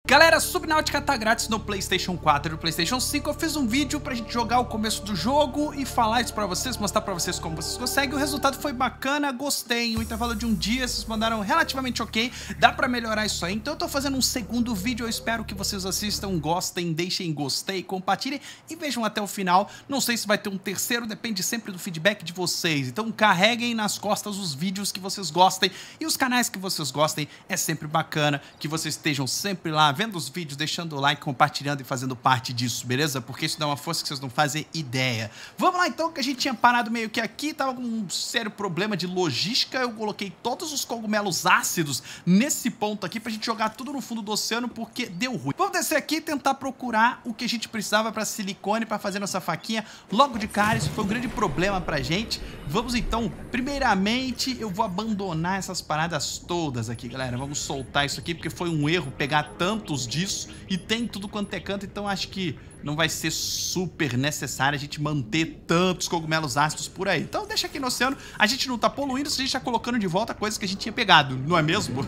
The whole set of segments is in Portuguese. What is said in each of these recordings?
Galera, Subnautica tá grátis no PlayStation 4 e no PlayStation 5. Eu fiz um vídeo pra gente jogar o começo do jogo e falar isso pra vocês, mostrar pra vocês como vocês conseguem. O resultado foi bacana, gostei. Em um intervalo de um dia, vocês mandaram relativamente ok. Dá pra melhorar isso aí. Então eu tô fazendo um segundo vídeo. Eu espero que vocês assistam, gostem, deixem gostei, compartilhem e vejam até o final. Não sei se vai ter um terceiro, depende sempre do feedback de vocês. Então carreguem nas costas os vídeos que vocês gostem e os canais que vocês gostem. É sempre bacana que vocês estejam sempre lá vendo os vídeos, deixando o like, compartilhando e fazendo parte disso, beleza? Porque isso dá uma força que vocês não fazem ideia. Vamos lá então, que a gente tinha parado meio que aqui, tava com um sério problema de logística. Eu coloquei todos os cogumelos ácidos nesse ponto aqui pra gente jogar tudo no fundo do oceano, porque deu ruim. Vamos descer aqui e tentar procurar o que a gente precisava pra silicone, pra fazer nossa faquinha logo de cara. Isso foi um grande problema pra gente. Vamos então, primeiramente eu vou abandonar essas paradas todas aqui, galera. Vamos soltar isso aqui, porque foi um erro pegar tantos disso e tem tudo quanto é canto, então acho que não vai ser super necessário a gente manter tantos cogumelos ácidos por aí. Então deixa aqui no oceano, a gente não tá poluindo, se a gente tá colocando de volta coisas que a gente tinha pegado, não é mesmo?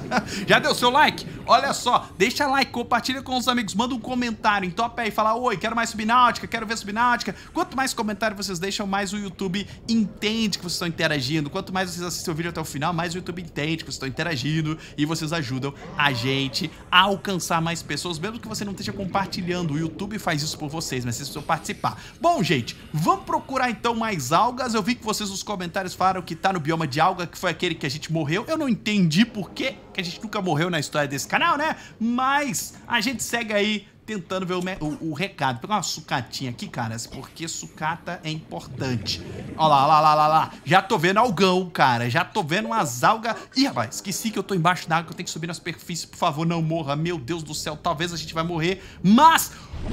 Já deu seu like? Olha só, deixa like, compartilha com os amigos, manda um comentário, entopa aí, fala oi, quero mais Subnautica, quero ver Subnautica. Quanto mais comentário vocês deixam, mais o YouTube entende que vocês estão interagindo. Quanto mais vocês assistem o vídeo até o final, mais o YouTube entende que vocês estão interagindo e vocês ajudam a gente a alcançar mais pessoas, mesmo que você não esteja compartilhando. O YouTube faz isso por vocês, mas vocês precisam participar. Bom, gente, vamos procurar então mais algas. Eu vi que vocês nos comentários falaram que tá no bioma de alga, que foi aquele que a gente morreu. Eu não entendi por que a gente nunca morreu na história desse canal, né? Mas a gente segue aí tentando ver o recado. Vou pegar uma sucatinha aqui, caras, porque sucata é importante. Ó lá. Já tô vendo algão, cara. Já tô vendo umas algas. Ih, rapaz, esqueci que eu tô embaixo d'água, que eu tenho que subir na superfície. Por favor, não morra. Meu Deus do céu, talvez a gente vai morrer. Mas...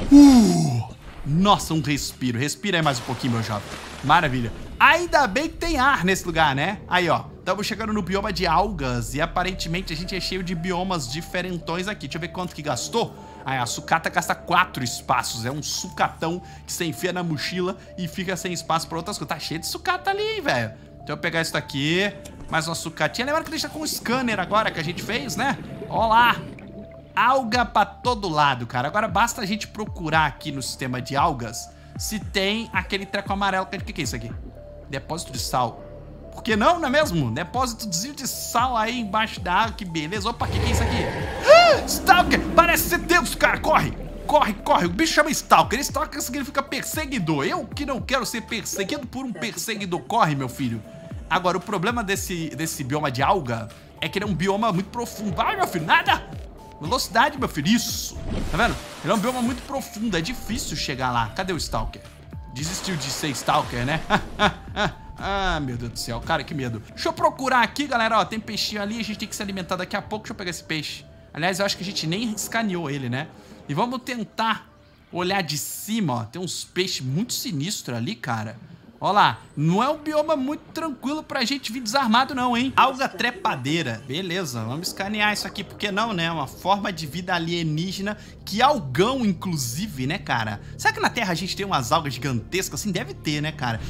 nossa, um respiro. Respira aí mais um pouquinho, meu jovem. Maravilha. Ainda bem que tem ar nesse lugar, né? Aí, ó. Estamos chegando no bioma de algas e aparentemente a gente é cheio de biomas diferentões aqui. Deixa eu ver quanto que gastou. Aí, a sucata gasta 4 espaços. É um sucatão que você enfia na mochila e fica sem espaço para outras coisas. Tá cheio de sucata ali, hein, velho? Então eu vou pegar isso daqui. Mais uma sucatinha. Lembra que deixa com o scanner agora que a gente fez, né? Ó lá. Alga pra todo lado, cara. Agora basta a gente procurar aqui no sistema de algas se tem aquele treco amarelo. O que é isso aqui? Depósito de sal. Por que não, não é mesmo? Depósitozinho de sal aí embaixo da água, que beleza. Opa, o que é isso aqui? Stalker! Parece ser Deus, cara. Corre! Corre. O bicho chama Stalker. Stalker significa perseguidor. Eu que não quero ser perseguido por um perseguidor. Corre, meu filho. Agora, o problema desse bioma de alga é que ele é um bioma muito profundo. Vai, meu filho, nada! Velocidade, meu filho, isso. Tá vendo? Ele é um bioma muito profundo, é difícil chegar lá. Cadê o Stalker? Desistiu de ser Stalker, né? Ah, meu Deus do céu, cara, que medo. Deixa eu procurar aqui, galera, ó, tem peixinho ali, a gente tem que se alimentar daqui a pouco. Deixa eu pegar esse peixe. Aliás, eu acho que a gente nem escaneou ele, né? E vamos tentar olhar de cima, ó. Tem uns peixes muito sinistros ali, cara. Ó lá, não é um bioma muito tranquilo pra gente vir desarmado não, hein? Alga trepadeira. Beleza, vamos escanear isso aqui, porque não, né? Uma forma de vida alienígena, que algão, inclusive, né, cara? Será que na Terra a gente tem umas algas gigantescas assim? Deve ter, né, cara?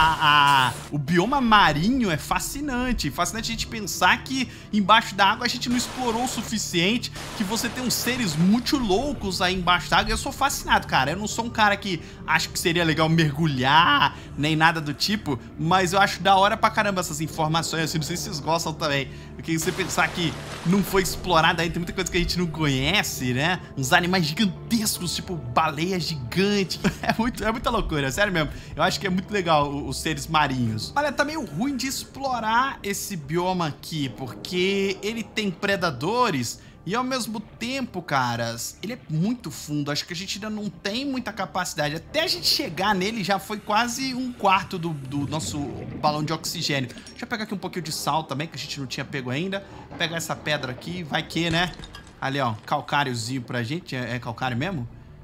O bioma marinho é fascinante. Fascinante a gente pensar que embaixo da água a gente não explorou o suficiente, que você tem uns seres muito loucos aí embaixo da água. Eu sou fascinado, cara. Eu não sou um cara que acho que seria legal mergulhar, nem nada do tipo, mas eu acho da hora pra caramba essas informações, assim, não sei se vocês gostam também, porque você pensar que não foi explorado aí, tem muita coisa que a gente não conhece, né? Uns animais gigantescos, tipo baleia gigante, é muita loucura, sério mesmo. Eu acho que é muito legal os seres marinhos. Olha, tá meio ruim de explorar esse bioma aqui, porque ele tem predadores e ao mesmo tempo, caras, ele é muito fundo. Acho que a gente ainda não tem muita capacidade. Até a gente chegar nele já foi quase um quarto do nosso balão de oxigênio. Deixa eu pegar aqui um pouquinho de sal também, que a gente não tinha pego ainda. Pegar essa pedra aqui, vai que, né? Ali, ó, calcáriozinho pra gente. É calcário mesmo?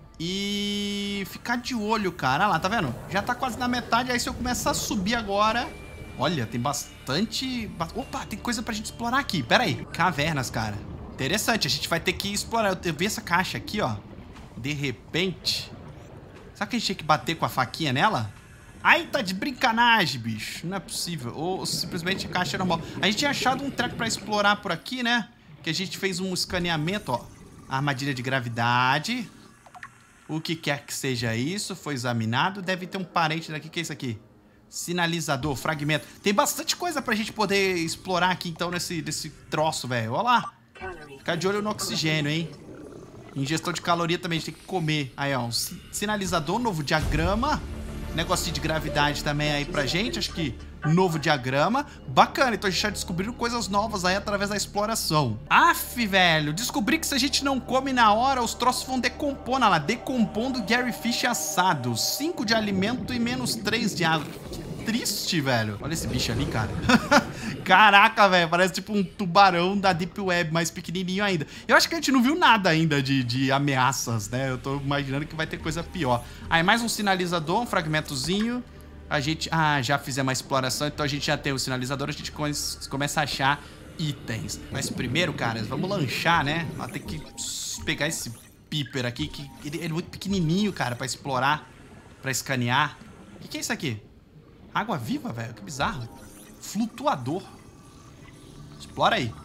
E ficar de olho, cara. Olha lá, tá vendo? Já tá quase na metade. Aí se eu começar a subir agora... Olha, tem bastante... Opa, tem coisa pra gente explorar aqui. Pera aí. Cavernas, cara. Interessante, a gente vai ter que explorar. Eu vi essa caixa aqui, ó. De repente... Será que a gente tinha que bater com a faquinha nela? Ai, tá de brincanagem, bicho. Não é possível. Ou simplesmente a caixa normal. A gente tinha achado um treco pra explorar por aqui, né? Que a gente fez um escaneamento, ó. Armadilha de gravidade. O que quer que seja isso, foi examinado. Deve ter um parente daqui. O que é isso aqui? Sinalizador, fragmento. Tem bastante coisa pra gente poder explorar aqui, então, nesse troço, velho. Olha lá. Ficar de olho no oxigênio, hein? Ingestão de caloria também, a gente tem que comer. Aí, ó, um sinalizador, novo diagrama. Negocinho de gravidade também aí pra gente. Acho que novo diagrama. Bacana, então a gente já descobriu coisas novas aí através da exploração. Aff, velho, descobri que se a gente não come na hora, os troços vão decompor. Olha lá, decompondo Gary Fish assado. 5 de alimento e menos 3 de água. Que triste, velho. Olha esse bicho ali, cara. Caraca, velho, parece tipo um tubarão da Deep Web, mais pequenininho ainda. Eu acho que a gente não viu nada ainda de ameaças, né? Eu tô imaginando que vai ter coisa pior. Aí, mais um sinalizador, um fragmentozinho. A gente... Ah, já fizemos uma exploração, então a gente já tem o sinalizador, a gente começa a achar itens. Mas primeiro, cara, vamos lanchar, né? Vai ter que pegar esse Piper aqui, que ele é muito pequenininho, cara, pra explorar, pra escanear. O que é isso aqui? Água viva, velho? Que bizarro. Flutuador. Explora aí.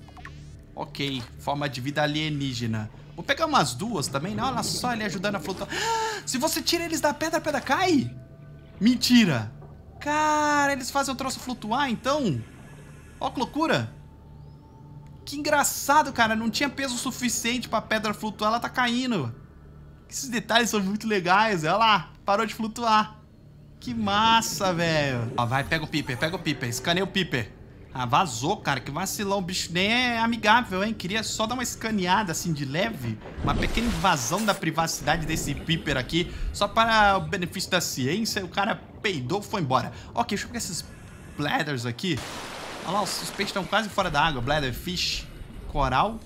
Ok, forma de vida alienígena. Vou pegar umas duas também, né? Olha só ele ajudando a flutuar. Se você tira eles da pedra, a pedra cai? Mentira. Cara, eles fazem o troço flutuar, então? Ó que loucura. Que engraçado, cara. Não tinha peso suficiente pra pedra flutuar, ela tá caindo. Esses detalhes são muito legais. Olha lá, parou de flutuar. Que massa, velho. Ó, vai, pega o Piper, escaneia o Piper. Ah, vazou, cara, que vacilão. O bicho nem é amigável, hein? Queria só dar uma escaneada, assim, de leve. Uma pequena invasão da privacidade desse Piper aqui. Só para o benefício da ciência. O cara peidou, foi embora. Ok, deixa eu pegar esses bladders aqui. Olha lá, os peixes estão quase fora da água. Bladder fish. Coral.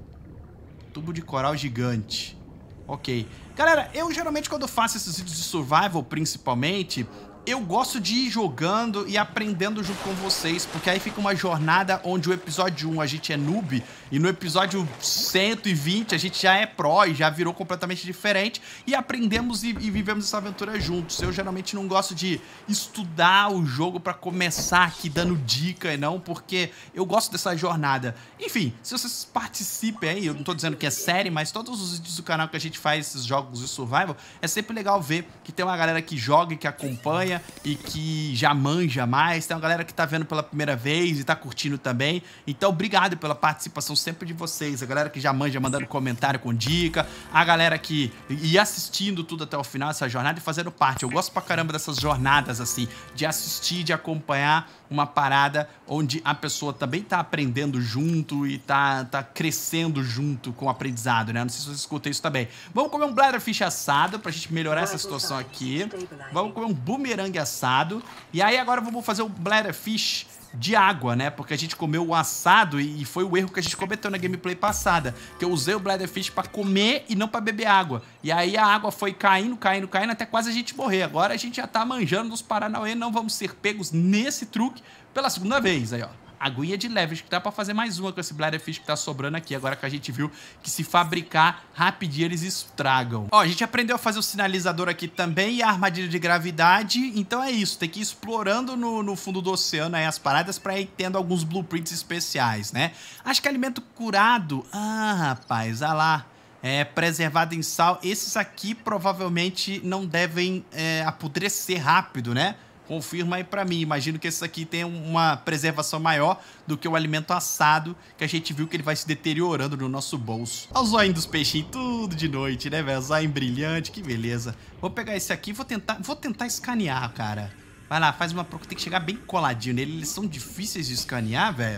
Tubo de coral gigante. Ok. Galera, eu geralmente quando faço esses vídeos de survival, principalmente, eu gosto de ir jogando e aprendendo junto com vocês, porque aí fica uma jornada onde o episódio 1 a gente é noob e no episódio 120 a gente já é pro e já virou completamente diferente e aprendemos e vivemos essa aventura juntos. Eu geralmente não gosto de estudar o jogo pra começar aqui dando dica e não, porque eu gosto dessa jornada. Enfim, se vocês participem aí, eu não tô dizendo que é série, mas todos os vídeos do canal que a gente faz esses jogos de survival, é sempre legal ver que tem uma galera que joga e que acompanha e que já manja mais, tem uma galera que tá vendo pela primeira vez e tá curtindo também, então obrigado pela participação sempre de vocês, a galera que já manja mandando comentário com dica, a galera que ia assistindo tudo até o final, essa jornada e fazendo parte. Eu gosto pra caramba dessas jornadas assim, de assistir, de acompanhar uma parada onde a pessoa também tá aprendendo junto e tá crescendo junto com o aprendizado, né? Não sei se vocês escutam isso também. Vamos comer um bladderfish assado pra gente melhorar essa situação aqui. Vamos comer um boomerang assado. E aí agora vamos fazer o bladderfish de água, né? Porque a gente comeu o assado e foi o erro que a gente cometeu na gameplay passada. Que eu usei o bladderfish pra comer e não pra beber água. E aí a água foi caindo até quase a gente morrer. Agora a gente já tá manjando dos Paranauê, não vamos ser pegos nesse truque pela segunda vez. Aí, ó. Aguinha de leve, acho que dá pra fazer mais uma com esse bladderfish que tá sobrando aqui, agora que a gente viu que se fabricar rapidinho eles estragam. Ó, a gente aprendeu a fazer o sinalizador aqui também e a armadilha de gravidade, então é isso, tem que ir explorando no fundo do oceano aí as paradas pra ir tendo alguns blueprints especiais, né? Acho que alimento curado, rapaz, olha lá. Preservado em sal, esses aqui provavelmente não devem apodrecer rápido, né? Confirma aí pra mim, imagino que esse aqui tem uma preservação maior do que o alimento assado, que a gente viu que ele vai se deteriorando no nosso bolso. Olha o zóio dos peixinhos, tudo de noite, né, velho? Zóio brilhante, que beleza. Vou pegar esse aqui e vou tentar escanear, cara. Vai lá, faz uma procura, tem que chegar bem coladinho nele, eles são difíceis de escanear, velho.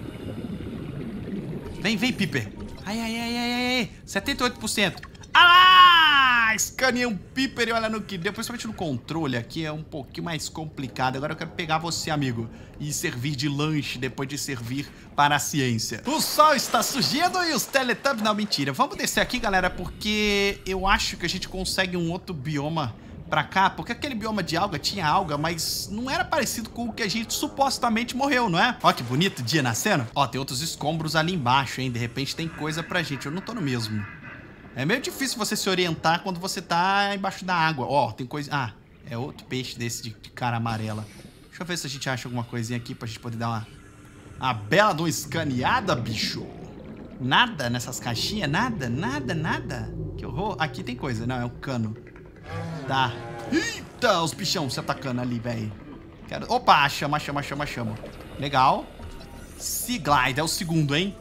Vem, Piper. Ai, 78%. Escaneei um Piper e olha no que deu. Principalmente no controle aqui é um pouquinho mais complicado. Agora eu quero pegar você, amigo, e servir de lanche depois de servir para a ciência. O sol está surgindo e os Teletubbies... Não, mentira. Vamos descer aqui, galera, porque eu acho que a gente consegue um outro bioma pra cá. Porque aquele bioma de alga tinha alga, mas não era parecido com o que a gente supostamente morreu, não é? Ó que bonito, dia nascendo. Ó, tem outros escombros ali embaixo, hein? De repente tem coisa pra gente. Eu não tô no mesmo. É meio difícil você se orientar quando você tá embaixo da água. Ó, tem coisa... é outro peixe desse de cara amarela. Deixa eu ver se a gente acha alguma coisinha aqui pra gente poder dar uma bela de uma escaneada, bicho. Nada nessas caixinhas? Nada, nada, nada. Que horror. Aqui tem coisa. Não, é um cano. Tá. Eita, os bichão se atacando ali, velho. Quero... Opa, chama. Legal. Sea Glide, é o segundo, hein?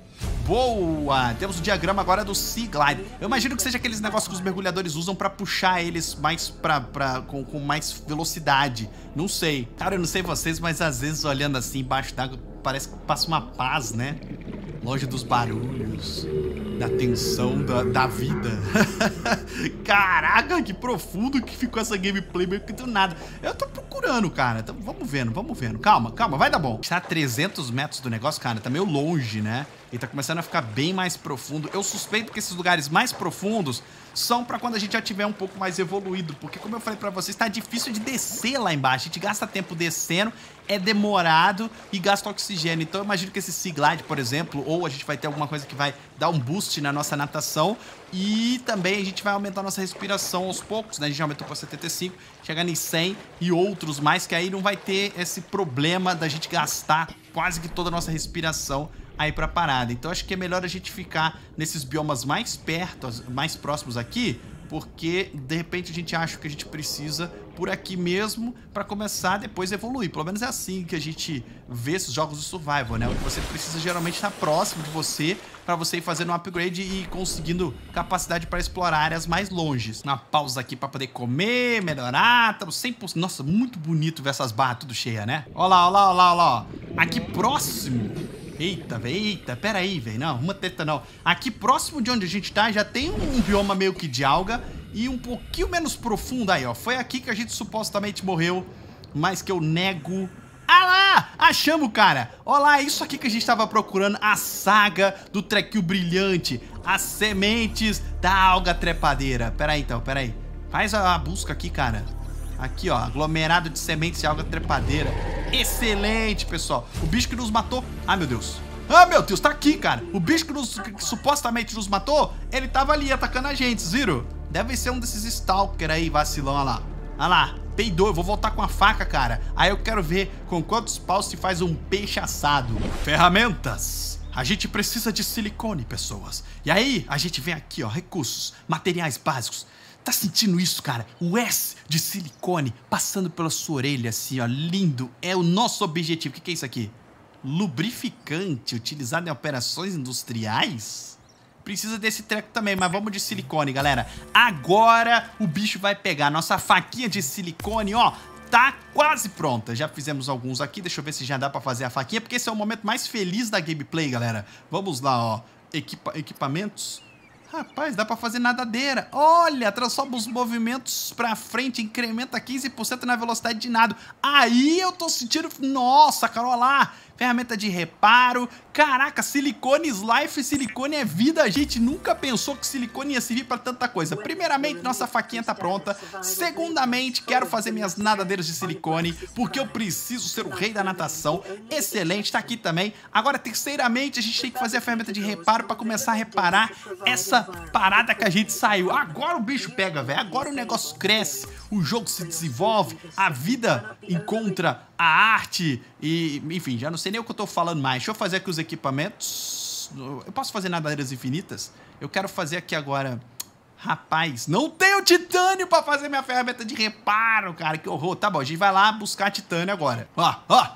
Boa! Temos o diagrama agora do Sea Glide. Eu imagino que seja aqueles negócios que os mergulhadores usam pra puxar eles mais com mais velocidade. Não sei. Cara, eu não sei vocês, mas às vezes olhando assim embaixo d'água parece que passa uma paz, né? Longe dos barulhos, da tensão da vida. Caraca, que profundo que ficou essa gameplay meio que do nada. Eu tô procurando, cara. Então, vamos vendo. Calma, vai dar bom. Está a 300 metros do negócio, cara. Tá meio longe, né? E tá começando a ficar bem mais profundo. Eu suspeito que esses lugares mais profundos são pra quando a gente já tiver um pouco mais evoluído. Porque, como eu falei pra vocês, tá difícil de descer lá embaixo. A gente gasta tempo descendo, é demorado e gasta oxigênio. Então eu imagino que esse Sea Glide, por exemplo, ou a gente vai ter alguma coisa que vai dar um boost na nossa natação. E também a gente vai aumentar a nossa respiração aos poucos, né? A gente já aumentou para 75, chegando em 100 e outros mais, que aí não vai ter esse problema da gente gastar quase que toda a nossa respiração aí pra parada. Então acho que é melhor a gente ficar nesses biomas mais perto, mais próximos aqui, porque de repente a gente acha que a gente precisa por aqui mesmo pra começar a depois evoluir. Pelo menos é assim que a gente vê esses jogos de survival, né? Onde você precisa geralmente estar próximo de você pra você ir fazendo um upgrade e ir conseguindo capacidade para explorar áreas mais longes. Uma pausa aqui pra poder comer, melhorar. Estamos 100%. Nossa, muito bonito ver essas barras tudo cheias, né? Olha lá. Aqui próximo. Eita, pera aí, velho. Não, uma teta não. Aqui próximo de onde a gente tá, já tem um bioma meio que de alga e um pouquinho menos profundo aí, ó. Foi aqui que a gente supostamente morreu, mas que eu nego. Ah lá! Achamos, cara! Olha lá, é isso aqui que a gente tava procurando, a saga do trequinho brilhante, as sementes da alga trepadeira. Pera aí, então, pera aí. Faz a busca aqui, cara. Aqui, ó, aglomerado de sementes de alga trepadeira. Excelente, pessoal. O bicho que nos matou... Ah, meu Deus. Ah, meu Deus, tá aqui, cara. O bicho que supostamente nos matou, ele tava ali atacando a gente, viram? Deve ser um desses stalker aí, vacilão, olha lá. Olha lá, peidou. Eu vou voltar com a faca, cara. Aí eu quero ver com quantos paus se faz um peixe assado. Ferramentas. A gente precisa de silicone, pessoas. E aí, a gente vem aqui, ó, recursos, materiais básicos. Tá sentindo isso, cara? O S de silicone passando pela sua orelha, assim, ó, lindo. É o nosso objetivo. O que é isso aqui? Lubrificante utilizado em operações industriais? Precisa desse treco também, mas vamos de silicone, galera. Agora o bicho vai pegar. Nossa faquinha de silicone, ó, tá quase pronta. Já fizemos alguns aqui. Deixa eu ver se já dá pra fazer a faquinha, porque esse é o momento mais feliz da gameplay, galera. Vamos lá, ó. Equipamentos... Rapaz, dá pra fazer nadadeira. Olha, transforma os movimentos pra frente, incrementa 15% na velocidade de nado. Aí eu tô sentindo... Nossa, cara, olha lá. Ferramenta de reparo. Caraca, silicone life, silicone é vida. A gente nunca pensou que silicone ia servir pra tanta coisa. Primeiramente, nossa faquinha tá pronta. Segundamente, quero fazer minhas nadadeiras de silicone, porque eu preciso ser o rei da natação. Excelente, tá aqui também. Agora, terceiramente, a gente tem que fazer a ferramenta de reparo pra começar a reparar essa parada que a gente saiu. Agora o bicho pega, velho. Agora o negócio cresce, o jogo se desenvolve, a vida encontra a arte e, enfim, já não sei nem o que eu tô falando mais. Deixa eu fazer aqui os equipamentos. Eu posso fazer nadadeiras infinitas? Eu quero fazer aqui agora... Rapaz, não tenho titânio pra fazer minha ferramenta de reparo, cara. Que horror. Tá bom, a gente vai lá buscar titânio agora. Ó.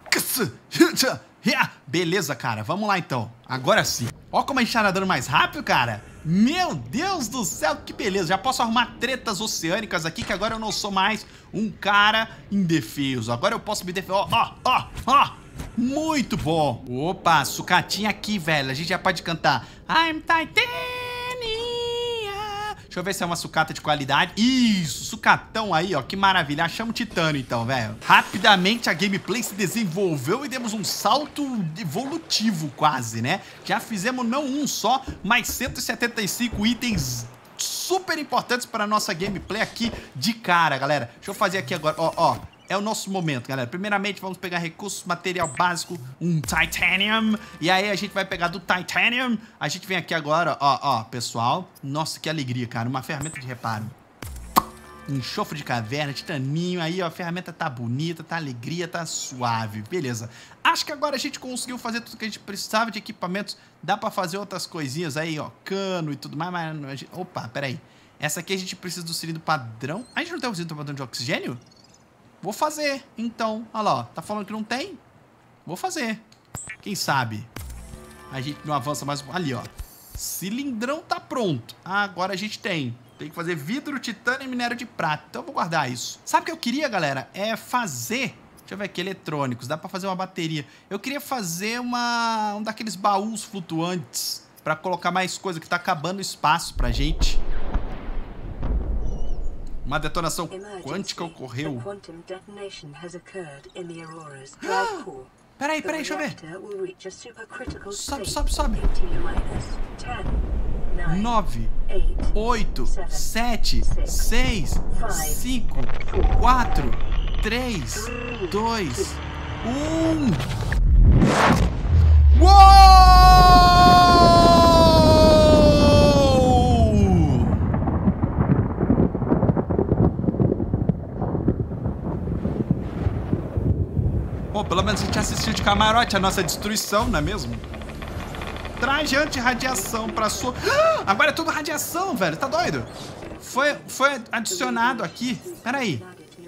Beleza, cara. Vamos lá, então. Agora sim. Ó como a gente tá nadando mais rápido, cara. Meu Deus do céu, que beleza. Já posso arrumar tretas oceânicas aqui, que agora eu não sou mais um cara indefeso. Agora eu posso me defender. Ó. Muito bom. Opa, sucatinha aqui, velho. A gente já pode cantar. I'm Titania. Deixa eu ver se é uma sucata de qualidade. Isso, sucatão aí, ó. Que maravilha. Achamos titânio, então, velho. Rapidamente a gameplay se desenvolveu e demos um salto evolutivo quase, né? Já fizemos não um só, mas 175 itens super importantes para a nossa gameplay aqui de cara, galera. Deixa eu fazer aqui agora, ó. É o nosso momento, galera. Primeiramente, vamos pegar recursos, material básico, um Titanium. E aí a gente vai pegar do Titanium. A gente vem aqui agora, ó, pessoal. Nossa, que alegria, cara. Uma ferramenta de reparo. Enxofre de caverna, titaninho. Aí, ó, a ferramenta tá bonita, tá alegria, tá suave. Beleza. Acho que agora a gente conseguiu fazer tudo que a gente precisava de equipamentos. Dá pra fazer outras coisinhas aí, ó. Cano e tudo mais, mas... Opa, peraí. Essa aqui a gente precisa do cilindro padrão. A gente não tem o cilindro padrão de oxigênio? Vou fazer, então. Olha lá, ó. Tá falando que não tem? Vou fazer. Quem sabe? A gente não avança mais... Ali, ó. Cilindrão tá pronto. Agora a gente tem. Tem que fazer vidro, titânio e minério de prata. Então eu vou guardar isso. Sabe o que eu queria, galera? É fazer... Deixa eu ver aqui, eletrônicos. Dá pra fazer uma bateria. Eu queria fazer um daqueles baús flutuantes pra colocar mais coisa, que tá acabando o espaço pra gente. Uma detonação quântica ocorreu. Peraí, deixa eu ver. Sobe. 9, 8, 7, 6, 5, 4, 3, 2, 1. Uou! Pô, pelo menos a gente assistiu de camarote a nossa destruição, não é mesmo? Traje anti-radiação pra sua... Agora é tudo radiação, velho. Tá doido? Foi adicionado aqui. Peraí.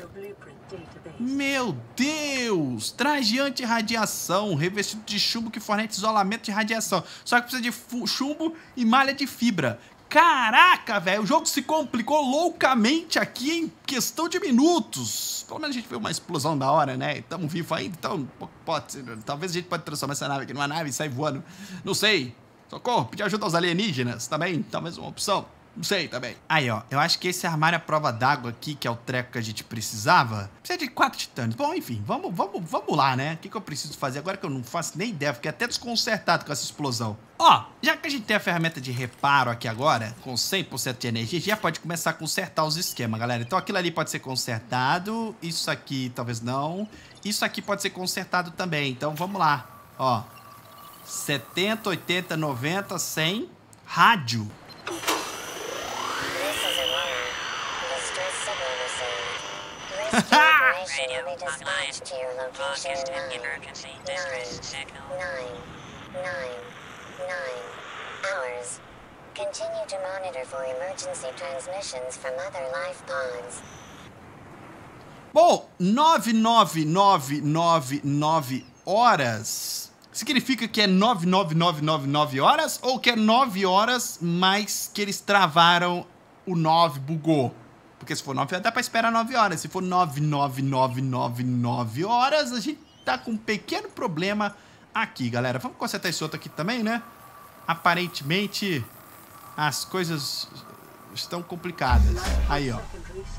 Meu Deus! Traje anti-radiação, revestido de chumbo que fornece isolamento de radiação. Só que precisa de chumbo e malha de fibra. Caraca, velho, o jogo se complicou loucamente aqui em questão de minutos. Pelo menos a gente viu uma explosão da hora, né? Estamos vivos ainda, então talvez a gente pode transformar essa nave aqui numa nave e sair voando. Não sei. Socorro, pedir ajuda aos alienígenas também, talvez uma opção. Não sei também. Aí, ó, eu acho que esse armário à prova d'água aqui, que é o treco que a gente precisava, precisa de 4 titânios. Bom, enfim, vamos lá, né? O que eu preciso fazer agora que eu não faço nem ideia, fiquei até desconcertado com essa explosão. Ó, já que a gente tem a ferramenta de reparo aqui agora, com 100% de energia, já pode começar a consertar os esquemas, galera. Então aquilo ali pode ser consertado, isso aqui talvez não, isso aqui pode ser consertado também. Então vamos lá, ó. 70, 80, 90, 100, rádio. Radio online. Broadcast emergency distress signal. 9 hours. Continue to monitor for emergency transmissions from other life pods. Bom, 99999 horas significa que é 99999 horas ou que é 9 horas, mas que eles travaram o 9, bugou? Porque se for 9 dá pra esperar 9 horas. Se for 99999 horas, a gente tá com um pequeno problema aqui, galera. Vamos consertar esse outro aqui também, né? Aparentemente, as coisas estão complicadas. Aí, ó.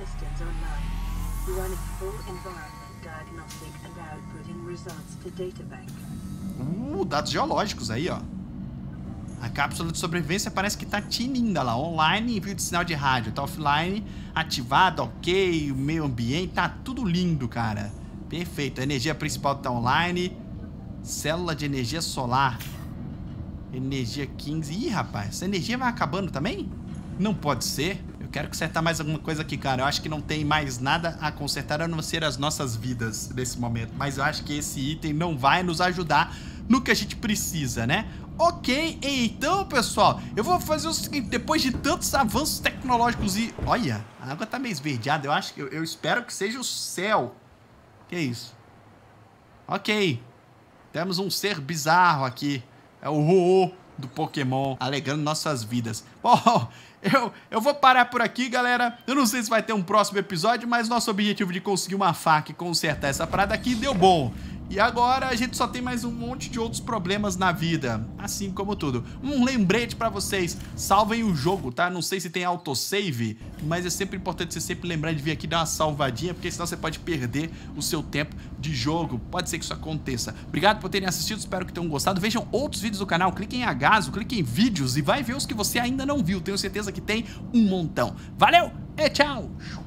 Dados geológicos aí, ó. A cápsula de sobrevivência parece que tá tinindo lá. Online, envio de sinal de rádio. Tá offline, ativado, ok. O meio ambiente, tá tudo lindo, cara. Perfeito. A energia principal tá online. Célula de energia solar. Energia 15. Ih, rapaz, essa energia vai acabando também? Não pode ser. Eu quero consertar mais alguma coisa aqui, cara. Eu acho que não tem mais nada a consertar a não ser as nossas vidas nesse momento. Mas eu acho que esse item não vai nos ajudar no que a gente precisa, né? Ok, então, pessoal, eu vou fazer o seguinte, depois de tantos avanços tecnológicos e... Olha, a água tá meio esverdeada, eu espero que seja o céu. Que isso? Ok, temos um ser bizarro aqui, é o Ho-Oh do Pokémon, alegrando nossas vidas. Bom, eu vou parar por aqui, galera. Eu não sei se vai ter um próximo episódio, mas nosso objetivo de conseguir uma faca e consertar essa parada aqui deu bom. E agora a gente só tem mais um monte de outros problemas na vida, assim como tudo. Um lembrete pra vocês, salvem o jogo, tá? Não sei se tem autosave, mas é sempre importante você sempre lembrar de vir aqui dar uma salvadinha, porque senão você pode perder o seu tempo de jogo. Pode ser que isso aconteça. Obrigado por terem assistido, espero que tenham gostado. Vejam outros vídeos do canal, cliquem em Agazo, cliquem em vídeos e vai ver os que você ainda não viu. Tenho certeza que tem um montão. Valeu e tchau!